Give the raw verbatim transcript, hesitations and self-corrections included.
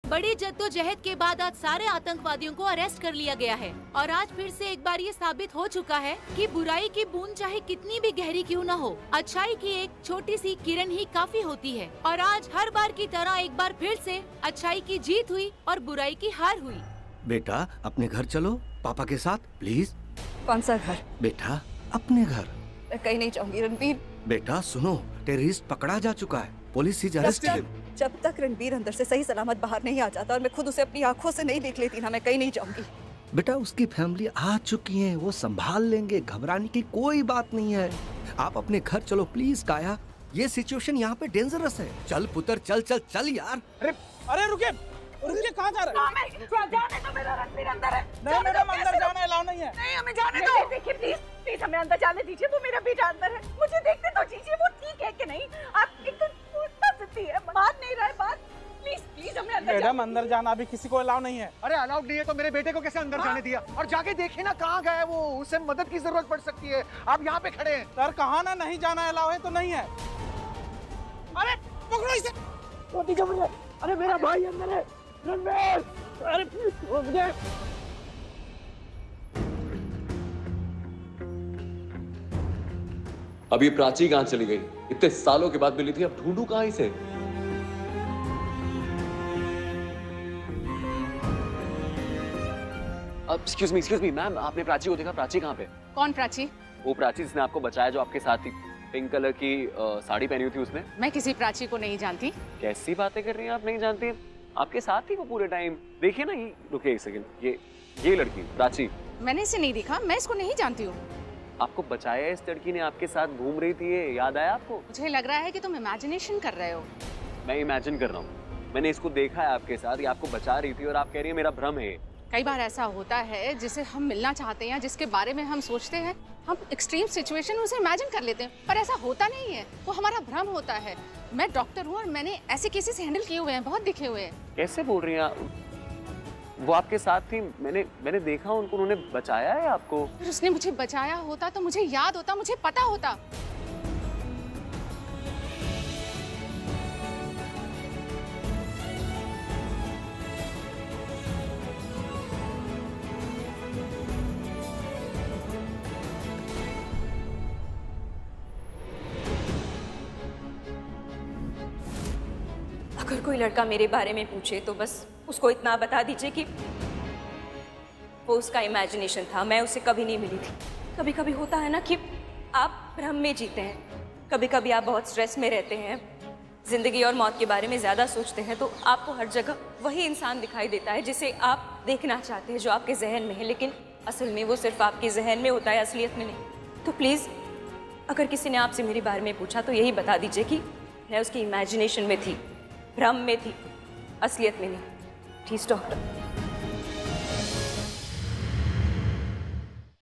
बड़ी जद्दोजहद के बाद आज सारे आतंकवादियों को अरेस्ट कर लिया गया है और आज फिर से एक बार ये साबित हो चुका है कि बुराई की बूंद चाहे कितनी भी गहरी क्यों न हो, अच्छाई की एक छोटी सी किरण ही काफी होती है। और आज हर बार की तरह एक बार फिर से अच्छाई की जीत हुई और बुराई की हार हुई। बेटा अपने घर चलो पापा के साथ प्लीज। कौन सा घर? बेटा अपने घर। मैं कहीं नहीं जाऊंगी रणबीर। बेटा सुनो, टेररिस्ट पकड़ा जा चुका है, पुलिस ही अरेस्टेड। जब तक रणबीर अंदर से सही सलामत बाहर नहीं आ जाता और मैं खुद उसे अपनी आंखों से नहीं देख लेती ना, मैं कहीं नहीं जाऊंगी। बेटा उसकी फैमिली आ चुकी है, वो संभाल लेंगे, घबराने की कोई बात नहीं है। आप अपने घर चलो प्लीज काया, ये सिचुएशन यहाँ पे डेंजरस है। चल पुत्र चल चल चल यार। अरे अरे रुके रुके, कहाँ जा रहे हैं? जाने तो मेरा रणबीर अंदर है। नहीं मैडम अंदर जाना अलाउ नहीं है। नहीं हमें जाने दो। देखिए प्लीज प्लीज हमें अंदर जाने दीजिए, वो मेरा बेटा अंदर है, मुझे देखने तो दीजिए वो ठीक है कि नहीं। आप एकदम है, बात नहीं रहा है बात, प्लीज प्लीज हमें अंदर। मैडम अंदर जाना अभी किसी को अलाउ नहीं है। अरे अलाउड नहीं है तो मेरे बेटे को कैसे अंदर जाने दिया? और जाके देखिए ना कहाँ गया है वो, उसे मदद की जरूरत पड़ सकती है। आप यहाँ पे खड़े हैं। सर कहा ना नहीं जाना अलाउ है तो नहीं है। अरे पकड़ो इसे। अरे मेरा भाई अंदर है रणबीर। अरे मुझे अब ये प्राची कहाँ चली गई? इतने सालों के बाद मिली थी, अब ढूंढूं कहाँ इसे? अब excuse me excuse me ma'am, आपने प्राची को देखा? प्राची कहाँ पे? कौन प्राची? वो प्राची जिसने आपको बचाया, जो आपके साथ थी, पिंक कलर की आ, साड़ी पहनी हुई थी उसने। मैं किसी प्राची को नहीं जानती। कैसी बातें कर रही हैं, आप नहीं जानती? आपके साथ थी वो पूरे टाइम। देखिए ना, ये रुके एक सेकंड, ये ये लड़की प्राची। मैंने इसे नहीं देखा, मैं इसको नहीं जानती हूँ। आपको बचाया इस लड़की ने, आपके साथ घूम रही थी, ये याद आया आपको? मुझे लग रहा है कि तुम इमेजिनेशन कर रहे हो। मैं इमेजिन कर रहा हूँ, मैंने इसको देखा है आपके साथ, ये आपको बचा रही थी और आप कह रही है मेरा भ्रम है। कई बार ऐसा होता है जिसे हम मिलना चाहते हैं या जिसके बारे में हम सोचते हैं, हम एक्सट्रीम सिचुएशन में उसे इमेजिन कर लेते हैं, पर ऐसा होता नहीं है, वो हमारा भ्रम होता है। मैं डॉक्टर हूँ और मैंने ऐसे केसेस हैंडल किए हुए हैं, बहुत दिखे हुए हैं। कैसे बोल रही हैं? वो आपके साथ थी, मैंने मैंने देखा उनको, उन्होंने बचाया है आपको। फिर उसने मुझे बचाया होता तो मुझे याद होता, मुझे पता होता। अगर कोई लड़का मेरे बारे में पूछे तो बस उसको इतना बता दीजिए कि वो उसका इमेजिनेशन था, मैं उसे कभी नहीं मिली थी। कभी कभी होता है ना कि आप भ्रम में जीते हैं, कभी कभी आप बहुत स्ट्रेस में रहते हैं, जिंदगी और मौत के बारे में ज़्यादा सोचते हैं, तो आपको हर जगह वही इंसान दिखाई देता है जिसे आप देखना चाहते हैं, जो आपके जहन में है, लेकिन असल में वो सिर्फ आपके जहन में होता है, असलियत में नहीं। तो प्लीज़ अगर किसी ने आपसे मेरे बारे में पूछा तो यही बता दीजिए कि मैं उसकी इमेजिनेशन में थी, भ्रम में थी, असलियत में नहीं। Please doctor.